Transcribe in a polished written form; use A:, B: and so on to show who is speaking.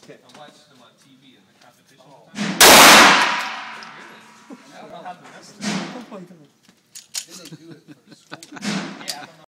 A: Okay.
B: I watched them on TV in the competition.
A: Oh.
B: Really? I don't know how the rest of
A: Oh my god.